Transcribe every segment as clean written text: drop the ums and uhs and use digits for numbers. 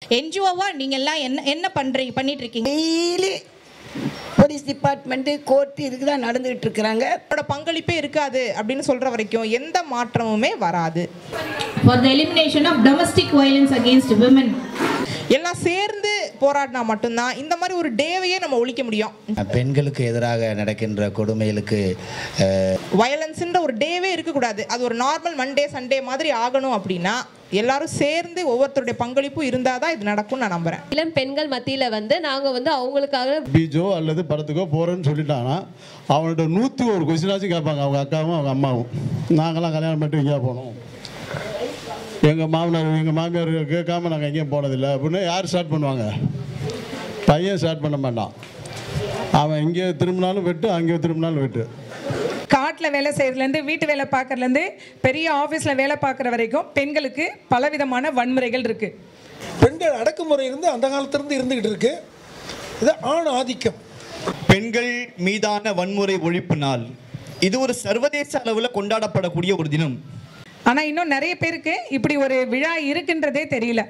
என்ஜிஓவா நீங்க எல்லாம் என்ன பண்ணிட்டு இருக்கீங்க? டெய்லி போலீஸ் டிபார்ட்மெண்ட் கோர்ட் இதுக்கு தான் நடந்துகிட்டு இருக்கிறாங்க. அவரோட பங்களிப்பே இருக்காது அப்படின்னு சொல்ற வரைக்கும் எந்த மாற்றமுமே வராது. For the elimination of domestic violence against women. எல்லாம் சேர்ந்து போராடினா மட்டும்தான் இந்த மாதிரி ஒரு டேவையே நம்ம ஒழிக்க முடியும். பெண்களுக்கு எதிராக நடக்கின்ற கொடுமைகளுக்கு வயலன்ஸ்ன்ற ஒரு டேவே இருக்கக்கூடாது. அது ஒரு நார்மல் மண்டே சண்டே மாதிரி ஆகணும். அப்படின்னா எல்லாரும் சேர்ந்து ஒவ்வொருத்தருடைய பங்களிப்பும் இருந்தால் தான் இது நடக்கும்னு நான் நம்புகிறேன். இளம் பெண்கள் மத்தியில் நாங்கள் அவங்களுக்காக பீஜோ அல்லது படத்துக்கோ போகிறேன்னு சொல்லிட்டாங்கன்னா அவன்கிட்ட 101 கொஸ்டினாச்சும் கேட்பாங்க. அவங்க அக்காவும் அவங்க அம்மாவும், நாங்களாம் கல்யாணம் பண்ணிட்டு எங்கேயா போனோம், எங்கள் மாமியார் கேட்காம நாங்கள் எங்கேயும் போனதில்லை அப்படின்னு யார் ஸ்டார்ட் பண்ணுவாங்க? பையன் ஸ்டார்ட் பண்ண மாட்டான். அவன் இங்கே திரும்பினாலும் வெட்டு, அங்கே திரும்பினாலும் வெட்டு. காட்டில் வேலை செய்கிறதுலேருந்து வீட்டு வேலை பார்க்குறதுலேருந்து பெரிய ஆஃபீஸில் வேலை பார்க்குற வரைக்கும் பெண்களுக்கு பலவிதமான வன்முறைகள் இருக்குது. பெண்கள் அடக்குமுறை இருந்து அந்த காலத்திலிருந்து இருந்துகிட்டு இருக்கு. இது ஆண் ஆதிக்கம். பெண்கள் மீதான வன்முறை ஒழிப்பு நாள் இது ஒரு சர்வதேச அளவில் கொண்டாடப்படக்கூடிய ஒரு தினம். ஆனால் இன்னும் நிறைய பேருக்கு இப்படி ஒரு விழா இருக்குன்றதே தெரியல.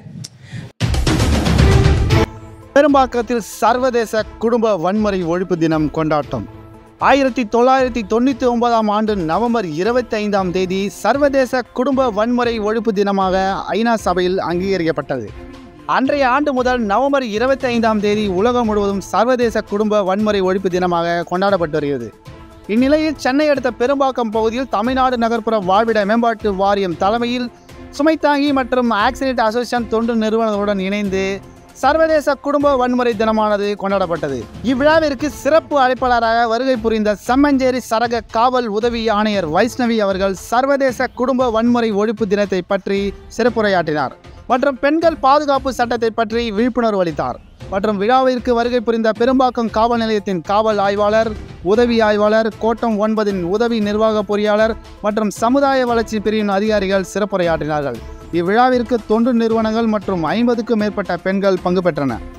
பெரும்பாக்கத்தில் சர்வதேச குடும்ப வன்முறை ஒழிப்பு தினம் கொண்டாட்டம் 1999 ஆண்டு நவம்பர் 25ஆம் தேதி சர்வதேச குடும்ப வன்முறை ஒழிப்பு தினமாக ஐநா சபையில் அங்கீகரிக்கப்பட்டது. அன்றைய ஆண்டு முதல் நவம்பர் 25ஆம் தேதி உலகம் முழுவதும் சர்வதேச குடும்ப வன்முறை ஒழிப்பு தினமாக கொண்டாடப்பட்டு வருகிறது. இந்நிலையில் சென்னை அடுத்த பெரும்பாக்கம் பகுதியில் தமிழ்நாடு நகர்ப்புற வாழ்விட மேம்பாட்டு வாரியம் தலைமையில் சுமைத்தாங்கி மற்றும் ஆக்சிடென்ட் அசோசியேஷன் தொண்டு நிறுவனங்களுடன் இணைந்து சர்வதேச குடும்ப வன்முறை தினமானது கொண்டாடப்பட்டது. இவ்விழாவிற்கு சிறப்பு அழைப்பாளராக வருகை புரிந்த செம்மஞ்சேரி சரக காவல் உதவி ஆணையர் வைஷ்ணவி அவர்கள் சர்வதேச குடும்ப வன்முறை ஒழிப்பு தினத்தை பற்றி சிறப்புரையாற்றினார் மற்றும் பெண்கள் பாதுகாப்பு சட்டத்தை பற்றி விழிப்புணர்வு அளித்தார். மற்றும் விழாவிற்கு வருகை புரிந்த பெரும்பாக்கம் காவல் நிலையத்தின் காவல் ஆய்வாளர், உதவி ஆய்வாளர், கோட்டம் 9 உதவி நிர்வாக பொறியாளர் மற்றும் சமுதாய வளர்ச்சி பிரிவின் அதிகாரிகள் சிறப்புரையாற்றினார்கள். இவ்விழாவிற்கு தொண்டு நிறுவனங்கள் மற்றும் 50க்கும் மேற்பட்ட பெண்கள் பங்கு பெற்றனர்.